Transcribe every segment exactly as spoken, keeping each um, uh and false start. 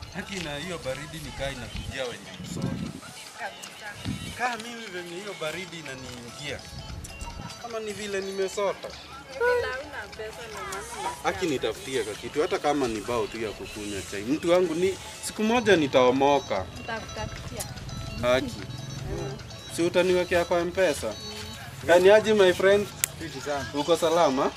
Haki na hiyo baridi nikai na kujia wenye msoda. Kaa mimi venye hiyo baridi inaniingia. Kama ni vile nimesota. Haki nitafutie kwa kitu hata kama ni bao tu ya kukunywa chai. Mtu wangu ni siku moja nitaomoka. Nitakutafutia. Haki. Si utaniwekea kwa M-Pesa? Kani aje my friend? Fiti sana. Uko salama?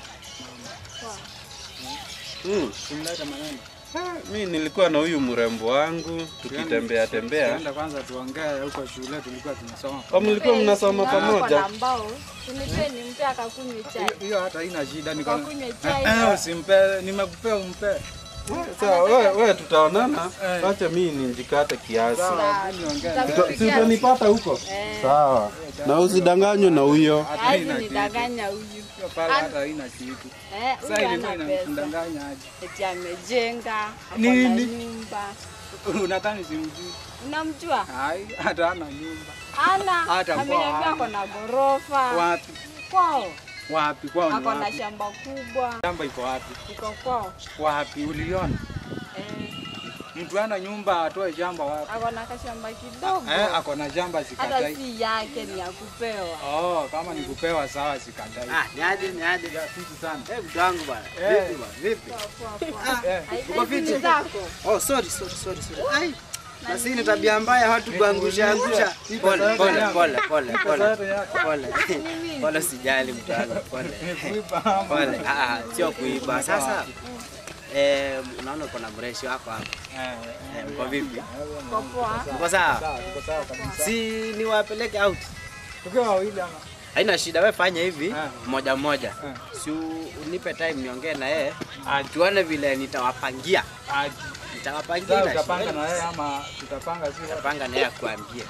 Mm. Simleta maneno. Mimi nilikuwa na huyu mrembo wangu tukitembea tembea. Tuenda kwanza tuongee huko shule tulikuwa tunasoma. Kama mlikuwa mnasoma pamoja? Unipeni mpe akakunywe chai. Hiyo hata haina shida niko. Akakunywe chai. Eh, usimpe, nimekupea umpe. Sawa, wewe wewe tutaonana. Acha mimi ninjikate kiasi. Sawa, niongee. Si utanipata huko? Sawa. Na usidanganywe na huyo. Hata nidanganya huyu. Pala hata haina kitu. Eh, sasa ilikuwa inamdanganya aje? Eti amejenga, ako Nini? na nyumba. Unadhani simjui? Unamjua? Hai, hata ana nyumba. Ana. Hata Ameniambia ako na gorofa. Wapi? Kwao. Wapi kwao ni Ako na wapi? shamba kubwa. Shamba iko wapi? Iko kwao. Wapi uliona? Eh, Mtu ana nyumba atoe shamba wapi? ako na kashamba kidogo. Eh, ako na shamba Hata sikatai. si yake, ni ya kupewa. Oh, kama ni kupewa sawa sikatai. Ah, ni aje ni aje. Ya fiti sana. Eh, mtu wangu bwana. Eh. Vipi bwana? Vipi? Poa poa poa. Eh, Uko fiti zako? Oh, sorry, sorry, sorry, sorry. Ai. Basi ni tabia mbaya watu kuangusha angusha. Pole, pole, pole, pole, pole. Pole. Pole sijali mtu wangu, pole. kuiba. Pole. Ah, sio kuiba. Sasa eh, unaona uko na mreshi wako hapa. Eh, uko vipi? Uko poa. Uko sawa? Sawa, tuko sawa kabisa. Si niwapeleke out. Tukiwa wawili ama. Haina shida, wewe fanya hivi Eh. moja moja. Eh. Si unipe time niongee na yeye. Tuone vile nitawapangia. Aje. Nitawapangia Sasa na utapanga na yeye ama tutapanga sisi? Tutapanga na yeye akuambie.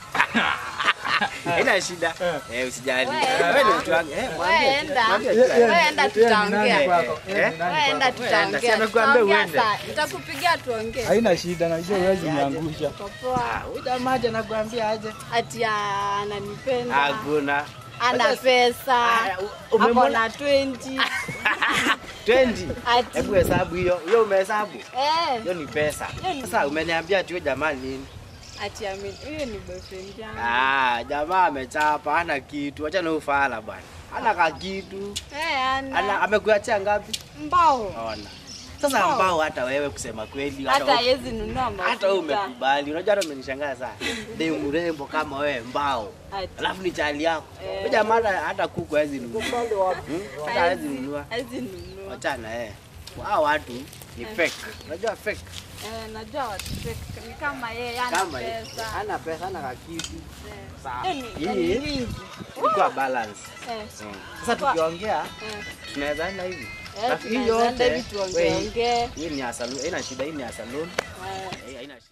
Haina shida. Eh, usijali. Wewe Wewe ni mtu wangu. Eh, Wewe mwambie. enda. Mwambie. Wewe enda tutaongea. Eh? Wewe enda tutaongea. Sasa nakuambia Tutaongea uende. saa. Nitakupigia tuongee. Haina shida, najua huwezi niangusha. Uko poa. Huyu jamaa aje nakuambia aje? Ati ananipenda. Hakuna. Ana pesa. Ako Umemwona na twenty. twenty. Ati. Hebu hesabu hiyo. Hiyo umehesabu? Eh. Hiyo ni pesa. Hiyo ni- Sasa umeniambia ati huyo jamaa nini? Ati ame huyo ni boyfriend yangu. Ah, jamaa amechapa, hana kitu. Acha na ufala bwana. Hana ka kitu. Eh, Ana ana amekuachia ngapi? mbao. Ona. Sasa Oh. ambao hata wewe kusema kweli Hata yezi nunua mafuta. hata wewe umekubali. Unajua hata umenishangaza sana. Ni mrembo kama wewe mbao. Ati. Alafu ni chali yako. Eh. Wewe jamaa hata hata kuku hawezi nunua. Hmm? Hata hawezi nunua. Hawezi nunua. Achana eh. Hao watu ni fake. Unajua fake. Eh, najua watu fake. Ni kama yeye ana Kama yeye. pesa. Hana pesa, hana kakitu. Eh. Sawa. Hiyo ni- hiyo ni Hii mingi. ilikuwa balance. Eh. Sasa tukiongea Eh. tunaweza enda hivi. Eh, Alafu hii tunaweza enda yote hivi tuongeongee. hii ni ya salon, haina shida, hii ni ya salon. Eh. Eh, haina shida.